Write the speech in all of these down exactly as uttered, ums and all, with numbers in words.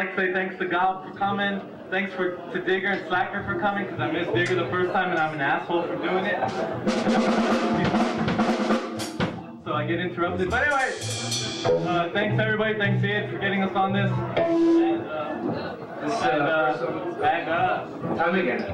like to say thanks to God for coming. Thanks for to Digger and Slacker for coming, because I missed Digger the first time and I'm an asshole for doing it. So I get interrupted. But anyway, uh, thanks everybody. Thanks Ed for getting us on this. And, uh, This and, uh, uh, back up. time again.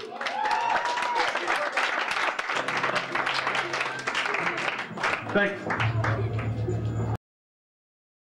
Thanks.